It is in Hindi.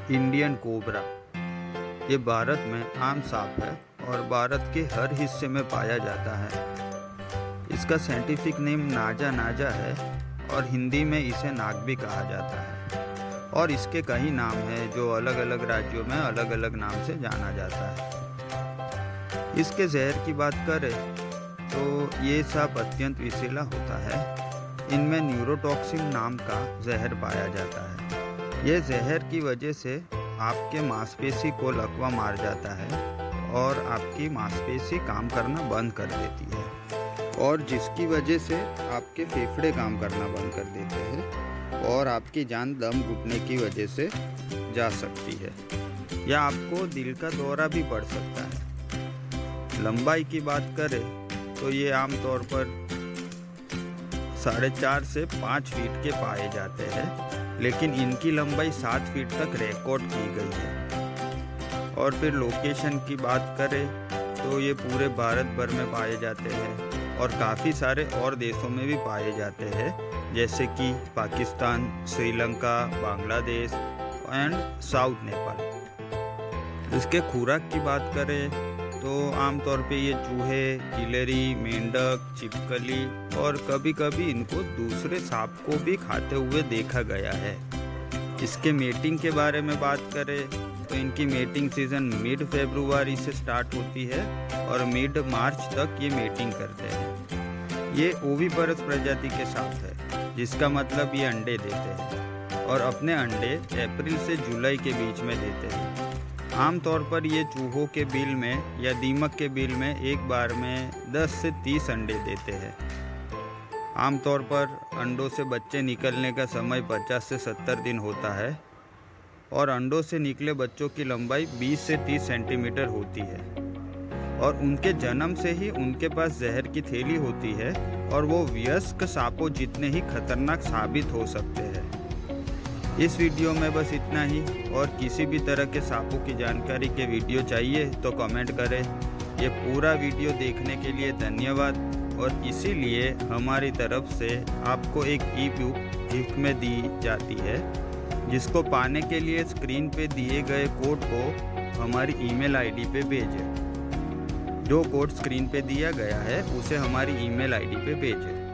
Indian cobra. ये भारत में आम सांप है और भारत के हर हिस्से में पाया जाता है। इसका साइंटिफिक नेम नाजा नाजा है और हिंदी में इसे नाग भी कहा जाता है। और इसके कई नाम हैं जो अलग अलग राज्यों में अलग अलग नाम से जाना जाता है। इसके जहर की बात करें तो ये सांप अत्यंत विषैला होता है। इनमें न्यूरोटॉक्सिन नाम का जहर पाया जाता है। ये जहर की वजह से आपके मांसपेशी को लकवा मार जाता है और आपकी मांसपेशी काम करना बंद कर देती है, और जिसकी वजह से आपके फेफड़े काम करना बंद कर देते हैं और आपकी जान दम घुटने की वजह से जा सकती है, या आपको दिल का दौरा भी पड़ सकता है। लंबाई की बात करें तो ये आमतौर पर 4.5 से 5 फीट के पाए जाते हैं, लेकिन इनकी लंबाई 7 फीट तक रिकॉर्ड की गई है। और फिर लोकेशन की बात करें तो ये पूरे भारत भर में पाए जाते हैं और काफ़ी सारे और देशों में भी पाए जाते हैं, जैसे कि पाकिस्तान, श्रीलंका, बांग्लादेश एंड साउथ नेपाल। इसके खुराक की बात करें तो आमतौर पे ये चूहे, गिलहरी, मेंढक, छिपकली और कभी कभी इनको दूसरे सांप को भी खाते हुए देखा गया है। इसके मेटिंग के बारे में बात करें तो इनकी मेटिंग सीजन मिड फरवरी से स्टार्ट होती है और मिड मार्च तक ये मेटिंग करते हैं। ये ओविपरस प्रजाति के सांप है, जिसका मतलब ये अंडे देते हैं और अपने अंडे अप्रैल से जुलाई के बीच में देते हैं। आमतौर पर ये चूहों के बिल में या दीमक के बिल में एक बार में 10 से 30 अंडे देते हैं। आमतौर पर अंडों से बच्चे निकलने का समय 50 से 70 दिन होता है और अंडों से निकले बच्चों की लंबाई 20 से 30 सेंटीमीटर होती है और उनके जन्म से ही उनके पास जहर की थैली होती है और वो वयस्क सांपों जितने ही खतरनाक साबित हो सकते हैं। इस वीडियो में बस इतना ही, और किसी भी तरह के सांपों की जानकारी के वीडियो चाहिए तो कमेंट करें। ये पूरा वीडियो देखने के लिए धन्यवाद, और इसीलिए हमारी तरफ से आपको एक ई-बुक गिफ्ट में दी जाती है, जिसको पाने के लिए स्क्रीन पे दिए गए कोड को हमारी ईमेल आईडी पे भेजें। जो कोड स्क्रीन पे दिया गया है उसे हमारी ईमेल आईडी पे भेजें।